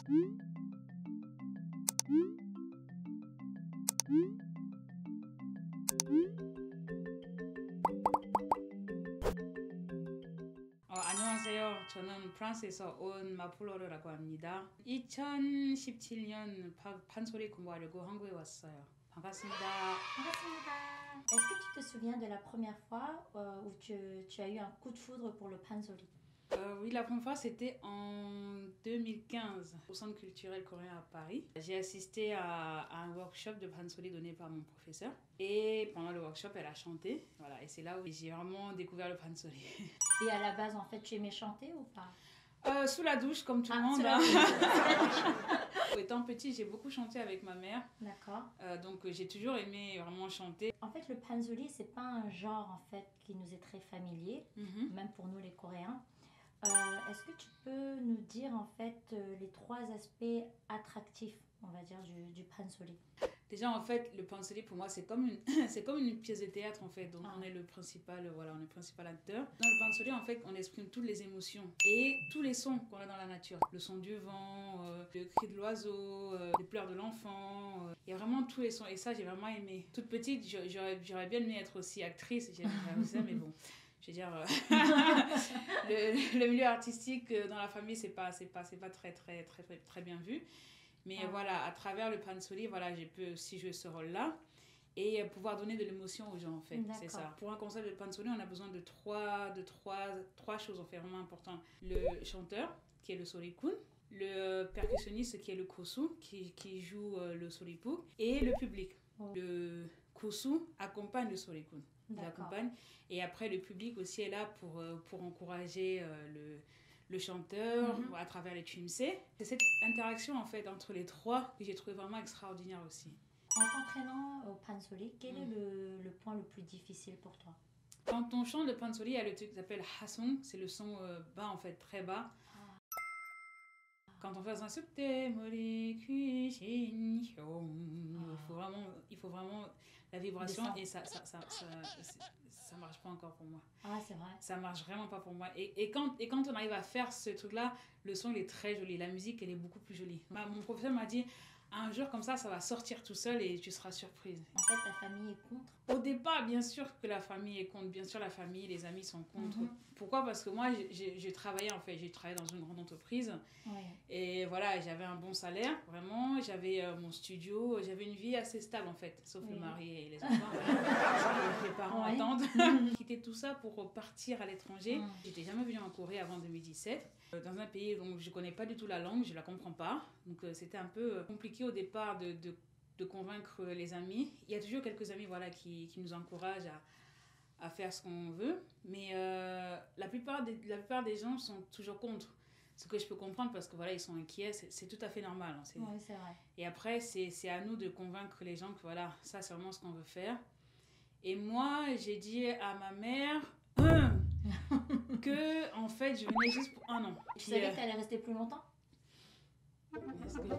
안녕하세요. 저는 프랑스에서 온 마플로르라고 합니다. 2017년 판소리 공부하려고 한국에 왔어요. 반갑습니다. 반갑습니다. Est-ce que tu te souviens de la première fois où tu as eu un coup de foudre pour le pansori? Oui, la première fois c'était en 2015 au Centre culturel coréen à Paris. J'ai assisté à un workshop de pansori donné par mon professeur et pendant le workshop elle a chanté. Voilà, et c'est là où j'ai vraiment découvert le pansori. Et à la base en fait tu aimais chanter ou pas? Sous la douche comme tout le monde. Sous la douche. Étant petit, j'ai beaucoup chanté avec ma mère. D'accord. Donc j'ai toujours aimé vraiment chanter. En fait, le pansori, c'est pas un genre en fait qui nous est très familier, même pour nous les Coréens. Est-ce que tu peux nous dire en fait les trois aspects attractifs, on va dire, du pansori? Déjà en fait, le pansori pour moi c'est comme une pièce de théâtre en fait. Donc on est le principal acteur. Dans le pansori en fait, on exprime toutes les émotions et tous les sons qu'on a dans la nature. Le son du vent, le cri de l'oiseau, les pleurs de l'enfant. Il y a vraiment tous les sons et ça j'ai vraiment aimé. Toute petite, j'aurais bien aimé être aussi actrice, j'aimerais ça, mais bon. Je veux dire, le milieu artistique dans la famille, c'est pas très bien vu. Mais voilà, à travers le pansori, voilà, j'ai pu aussi jouer ce rôle-là et pouvoir donner de l'émotion aux gens, en fait. C'est ça. Pour un concert de pansori, on a besoin de trois choses, en fait, vraiment importantes. Le chanteur, qui est le sorikun, le percussionniste, qui est le kosu, qui joue le soripuk, et le public. Le kosu accompagne le sorikun. L'accompagne. Et après, le public aussi est là pour encourager le chanteur à travers les chimse. C'est cette interaction en fait entre les trois que j'ai trouvé vraiment extraordinaire aussi. En t'entraînant au pansori, quel est le point le plus difficile pour toi? Quand on chante le pansori, il y a le truc qui s'appelle hasong, c'est le son bas en fait, très bas. Quand on fait un il faut vraiment la vibration et ça marche pas encore pour moi. Ah, c'est vrai. Ça marche vraiment pas pour moi. Et quand on arrive à faire ce truc-là, le son il est très joli, la musique elle est beaucoup plus jolie. Mon professeur m'a dit, un jour comme ça va sortir tout seul et tu seras surprise. En fait, ta famille est contre? Au départ, bien sûr que la famille est contre. Bien sûr, la famille, les amis sont contre. Pourquoi? Parce que moi, j'ai travaillé dans une grande entreprise. Et voilà, j'avais un bon salaire, vraiment. J'avais mon studio, j'avais une vie assez stable en fait, sauf le mari et les enfants. Les parents attendent. Quitter tout ça pour partir à l'étranger. J'étais jamais venue en Corée avant 2017. Dans un pays dont je connais pas du tout la langue, je la comprends pas. Donc c'était un peu compliqué au départ de convaincre les amis. Il y a toujours quelques amis voilà, qui nous encouragent à faire ce qu'on veut. Mais la plupart des gens sont toujours contre. Ce que je peux comprendre parce que voilà, ils sont inquiets. C'est tout à fait normal. Hein, oui, c'est vrai. Et après, c'est à nous de convaincre les gens que voilà, ça c'est vraiment ce qu'on veut faire. Et moi, j'ai dit à ma mère que en fait, je venais juste pour un an. Tu savais que tu allais rester plus longtemps? Est-ce que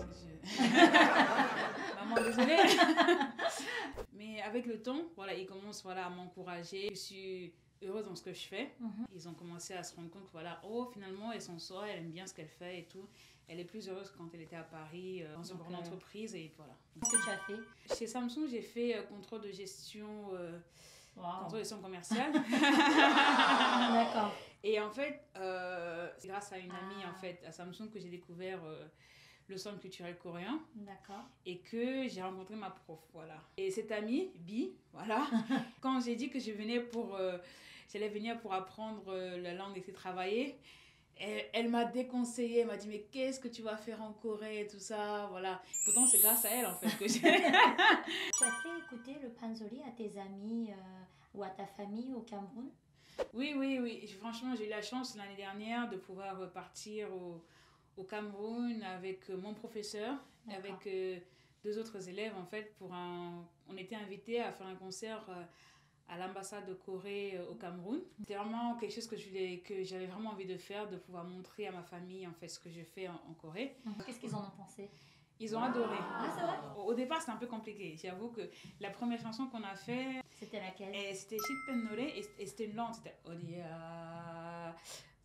Maman, désolée. Mais avec le temps, voilà, ils commencent voilà, à m'encourager. Je suis heureuse dans ce que je fais. Ils ont commencé à se rendre compte que voilà, oh, finalement, elle s'en sort, elle aime bien ce qu'elle fait et tout. Elle est plus heureuse quand elle était à Paris, dans une grande entreprise et voilà. Qu'est-ce que tu as fait? Chez Samsung, j'ai fait contrôle de gestion, contrôle de gestion commerciale. D'accord. Et en fait, c'est grâce à une amie en fait, à Samsung que j'ai découvert le centre culturel coréen. D'accord. Et que j'ai rencontré ma prof, voilà. Et cette amie, Bi, voilà, quand j'ai dit que j'allais venir pour apprendre la langue et travailler, elle m'a déconseillé, elle m'a dit mais qu'est-ce que tu vas faire en Corée et tout ça, voilà. Pourtant c'est grâce à elle en fait que j'ai... Tu as fait écouter le pansori à tes amis ou à ta famille au Cameroun? Oui. Franchement, j'ai eu la chance l'année dernière de pouvoir partir au Cameroun avec mon professeur, avec deux autres élèves en fait. On était invités à faire un concert à l'ambassade de Corée au Cameroun. C'était vraiment quelque chose que j'avais vraiment envie de faire, de pouvoir montrer à ma famille en fait ce que je fais en Corée. Qu'est-ce qu'ils en ont pensé? Ils ont adoré. Ah, c'est vrai? Au départ, c'était un peu compliqué. J'avoue que la première chanson qu'on a fait... C'était laquelle? C'était Shitpen Nore et c'était une lente. C'était Odia.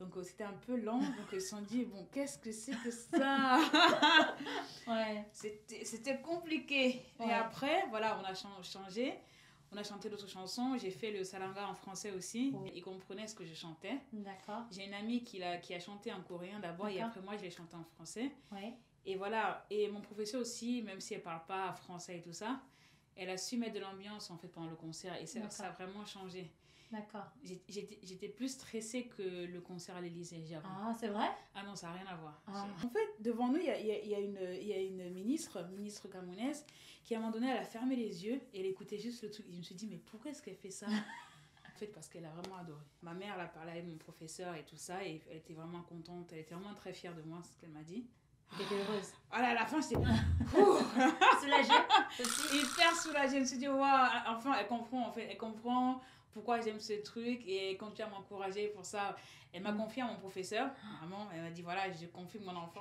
Donc c'était un peu lent, donc ils se sont dit, bon, qu'est-ce que c'est que ça? Ouais. C'était compliqué. Ouais. Et après, voilà, on a changé, on a chanté d'autres chansons, j'ai fait le salanga en français aussi, Oui. ils comprenaient ce que je chantais. D'accord. J'ai une amie qui a chanté en coréen d'abord, et après moi je l'ai chanté en français. Ouais. Et voilà, et mon professeur aussi, même si elle parle pas français et tout ça, elle a su mettre de l'ambiance en fait pendant le concert, et ça a vraiment changé. D'accord. J'étais plus stressée que le concert à l'Élysée, j'avoue. Ah, c'est vrai? Ah non, ça n'a rien à voir. Ah. En fait, devant nous, il y a une ministre camerounaise, qui à un moment donné, elle a fermé les yeux et elle écoutait juste le truc. Et je me suis dit, mais pourquoi est-ce qu'elle fait ça? En fait, parce qu'elle a vraiment adoré. Ma mère, elle a parlé avec mon professeur et tout ça, et elle était vraiment contente, elle était vraiment très fière de moi, ce qu'elle m'a dit. Tu étais heureuse? Ah là, à la fin, j'étais soulagée aussi? Hyper soulagée. Je me suis dit, waouh, enfin, elle comprend, en fait, elle comprend pourquoi j'aime ce truc et elle continue à m'encourager pour ça. Elle m'a confié à mon professeur. Maman, elle m'a dit, voilà, je confie mon enfant.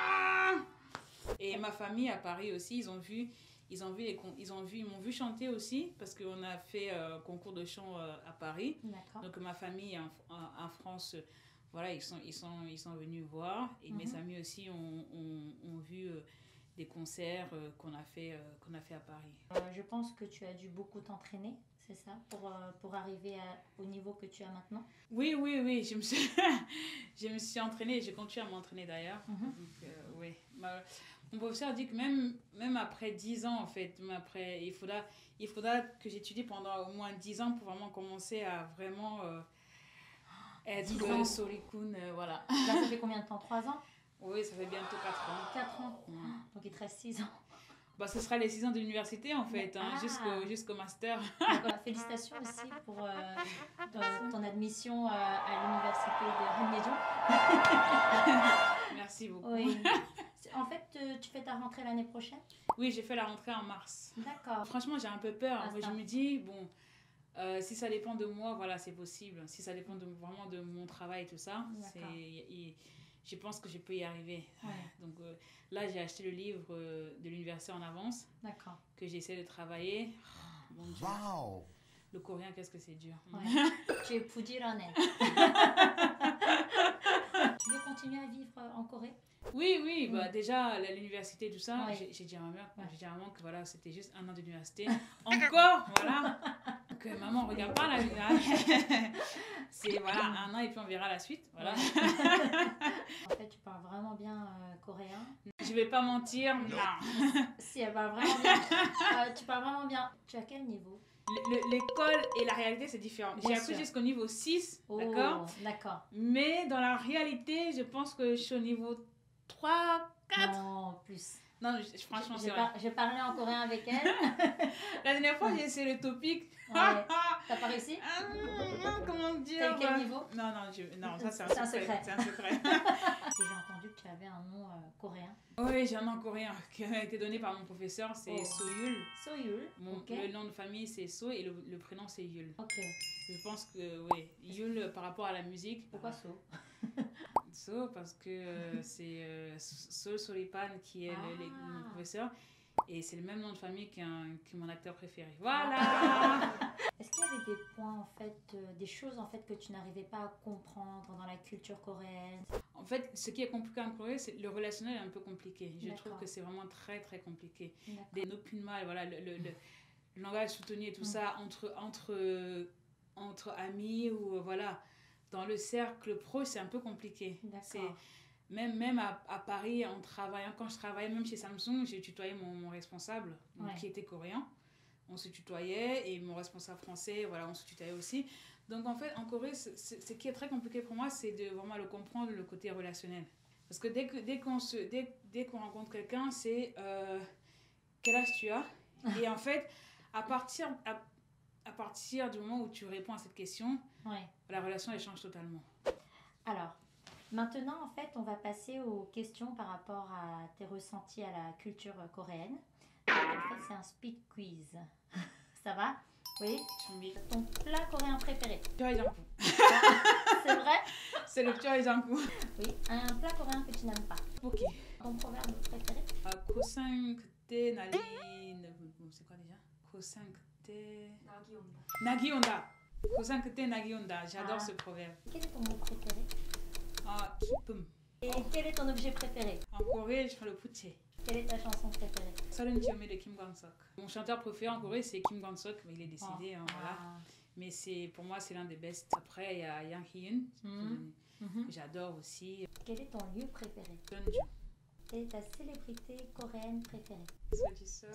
Et ma famille à Paris aussi, ils m'ont vu chanter aussi, parce qu'on a fait concours de chant à Paris. D'accord. Donc ma famille en France, voilà, ils sont venus voir. Et mes amis aussi ont vu des concerts qu'on a fait à Paris. Je pense que tu as dû beaucoup t'entraîner, c'est ça, pour arriver au niveau que tu as maintenant? Oui, je me suis entraînée et je continue à m'entraîner d'ailleurs. Donc, oui. Mon professeur dit que même après 10 ans, en fait, il faudra que j'étudie pendant au moins 10 ans pour vraiment commencer à vraiment être Sorikun, voilà. Là, ça fait combien de temps? 3 ans? Oui, ça fait bientôt 4 ans. 4 ans. Donc il te reste 6 ans. Bah, ce sera les 6 ans de l'université en fait, jusqu'au master. Félicitations aussi pour ton admission à l'université de Rennes. Merci beaucoup. Oui. En fait, tu fais ta rentrée l'année prochaine? Oui, j'ai fait la rentrée en mars. D'accord. Franchement, j'ai un peu peur. En fait, je me dis, bon, si ça dépend de moi, voilà, c'est possible. Si ça dépend vraiment de mon travail et tout ça, je pense que je peux y arriver. Ouais. Donc là, j'ai acheté le livre de l'université en avance. D'accord. Que j'essaie de travailler. Bon Dieu. Wow. Le coréen, qu'est-ce que c'est dur. Ouais. Tu es 부지런해. Tu veux continuer à vivre en Corée? Oui, bah déjà à l'université tout ça, j'ai dit à ma mère, que voilà, c'était juste un an d'université. Encore, voilà. Donc maman, regarde pas là. C'est voilà, un an et puis on verra la suite, voilà. En fait, tu parles vraiment bien coréen. Je vais pas mentir, non. Si, elle parle vraiment bien. Tu parles vraiment bien. Tu as quel niveau? L'école et la réalité, c'est différent. J'ai appris jusqu'au niveau 6, d'accord? D'accord. Mais dans la réalité, je pense que je suis au niveau 3, 4. Non, plus. Non, franchement, c'est vrai. J'ai parlé en coréen avec elle. La dernière fois, j'ai essayé le topic. Ouais. T'as pas réussi? Comment dire? T'as quel niveau? Non, ça c'est un secret. C'est un secret. Et j'ai entendu que tu avais un nom coréen. Oui, j'ai un nom coréen qui a été donné par mon professeur, c'est Soyul. Soyul. Le nom de famille c'est So et le prénom c'est Yul. Ok. Je pense que oui, Yul par rapport à la musique. Pourquoi So? So parce que c'est Sol Solipan qui est mon professeur. Et c'est le même nom de famille que mon acteur préféré. Voilà. Est-ce qu'il y avait des points, en fait, des choses en fait que tu n'arrivais pas à comprendre dans la culture coréenne? En fait, ce qui est compliqué en Corée, c'est le relationnel est un peu compliqué. Je trouve que c'est vraiment très très compliqué. Des nopinmal, voilà, le langage soutenu et tout ça entre amis ou voilà, dans le cercle proche, c'est un peu compliqué. D'accord. Même à Paris, en travaillant, quand je travaillais, même chez Samsung, j'ai tutoyé mon responsable, qui était coréen. On se tutoyait et mon responsable français, voilà, on se tutoyait aussi. Donc en fait, en Corée, ce qui est très compliqué pour moi, c'est de vraiment le comprendre, le côté relationnel. Parce que dès qu'on rencontre quelqu'un, c'est quel âge tu as? Et en fait, à partir du moment où tu réponds à cette question, la relation, elle change totalement. Alors, maintenant, en fait, on va passer aux questions par rapport à tes ressentis à la culture coréenne. En fait, c'est un speed quiz. Ça va? Oui. Ton plat coréen préféré? Pyeongjanggu. C'est vrai? C'est le Pyeongjanggu. Oui. Un plat coréen que tu n'aimes pas? Ok. Ton proverbe préféré? Kosan kte nali... C'est quoi déjà? Kosan kte... Nagi onda. Kosan kte nagi onda. J'adore ce proverbe. Quel est ton mot préféré? 기쁨. Et quel est ton objet préféré? En Corée, je prends le puche. Quelle est ta chanson préférée? Salon Chiome de Kim Kwang-sok. Mon chanteur préféré en Corée, c'est Kim Kwang-sok, mais il est décédé, voilà. Mais pour moi, c'est l'un des best. Après, il y a Yang Hee-eun, que j'adore aussi. Quel est ton lieu préféré? Jeonju. Quelle est ta célébrité coréenne préférée? Sodisov.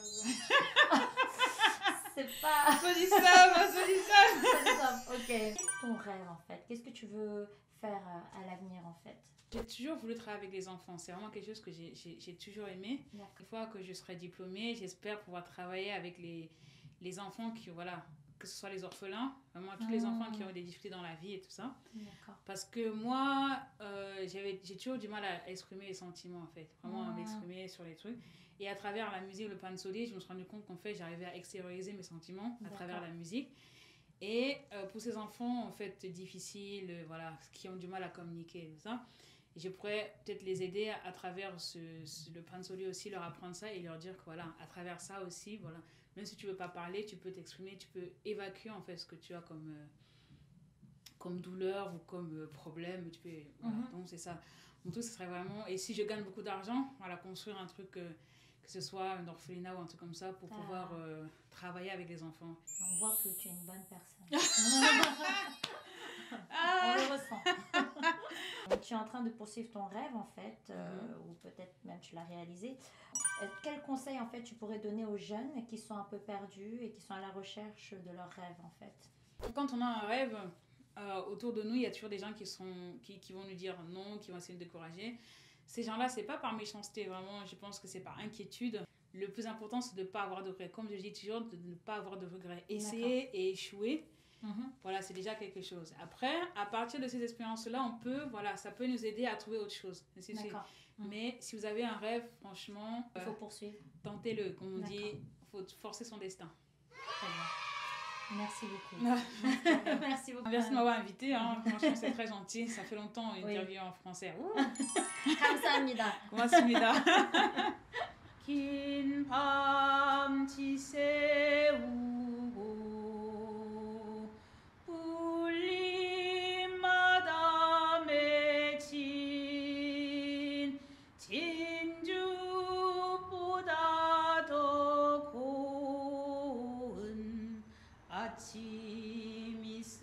C'est pas... Sodisov. Ok. Quel est ton rêve en fait? Qu'est-ce que tu veux faire à l'avenir en fait? J'ai toujours voulu travailler avec les enfants. C'est vraiment quelque chose que j'ai toujours aimé. Une fois que je serai diplômée, j'espère pouvoir travailler avec les enfants qui, voilà, que ce soit les orphelins, vraiment tous les enfants qui ont des difficultés dans la vie et tout ça. Parce que moi, j'ai toujours du mal à exprimer les sentiments en fait. Vraiment à m'exprimer sur les trucs. Et à travers la musique, le pansori, je me suis rendu compte qu'en fait, j'arrivais à extérioriser mes sentiments à travers la musique. Et pour ces enfants, en fait, difficiles, voilà, qui ont du mal à communiquer et tout ça, je pourrais peut-être les aider à travers le pansori aussi, leur apprendre ça et leur dire que voilà, à travers ça aussi, voilà, même si tu ne veux pas parler, tu peux t'exprimer, tu peux évacuer en fait ce que tu as comme douleur ou comme problème. Tu peux, voilà. Donc c'est ça. Mon truc, ce serait vraiment, et si je gagne beaucoup d'argent, voilà, construire un truc, que ce soit un orphelinat ou un truc comme ça, pour pouvoir travailler avec les enfants. On voit que tu es une bonne personne. On le ressent. Donc, tu es en train de poursuivre ton rêve en fait, ou peut-être même tu l'as réalisé. Quel conseil en fait tu pourrais donner aux jeunes qui sont un peu perdus et qui sont à la recherche de leur rêve en fait? Quand on a un rêve, autour de nous, il y a toujours des gens qui vont nous dire non, qui vont essayer de nous décourager. Ces gens-là, c'est pas par méchanceté, vraiment, je pense que c'est par inquiétude. Le plus important, c'est de ne pas avoir de regrets. Comme je dis toujours, de ne pas avoir de regrets. Essayer et échouer, voilà, c'est déjà quelque chose. Après, à partir de ces expériences-là, voilà, ça peut nous aider à trouver autre chose. Mais si vous avez un rêve, franchement, il faut poursuivre. Tentez-le, comme on dit, il faut forcer son destin. Très bien. Merci beaucoup. Merci beaucoup. Merci de m'avoir invité. Franchement, c'est très gentil. Ça fait longtemps une interview en français. 감사합니다. 고맙습니다. 긴 밤 지새우고 울림마다 맺힌 진주보다 더 고운 아침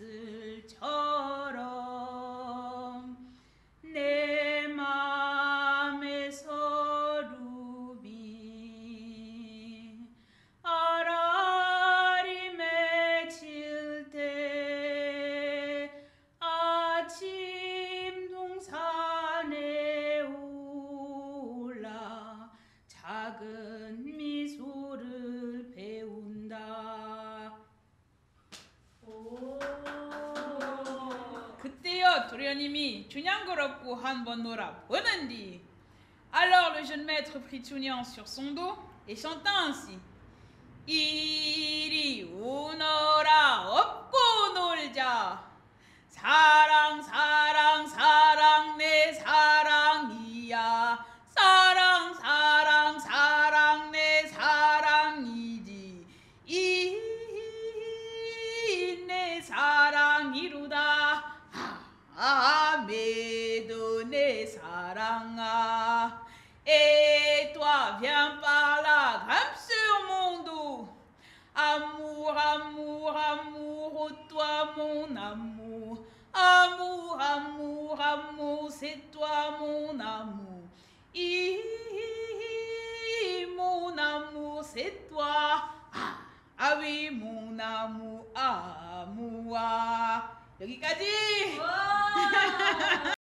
이슬처럼 내 맘에서 루비 알알이 맺힐 때 아침 동산에 올라 작은 미소를 배운다. 그때요 도련님이 춘향거럽고 한번 놀아보는디. Alors le jeune maître prit Chunhyang sur son dos et chanta ainsi. 이리 오너라 업고 놀자. 사랑 사랑 사랑 내 사랑이야. 사랑 사랑 사랑 내 사랑이지. 이 내 사랑이루다. mais donner saranga. Et toi viens par là, grimpe sur mon dos. Amour, amour, amour, oh toi mon amour. Amour, amour, amour, c'est toi mon amour. Mon amour, c'est toi. Ah oui, mon amour, amour. 여기까지!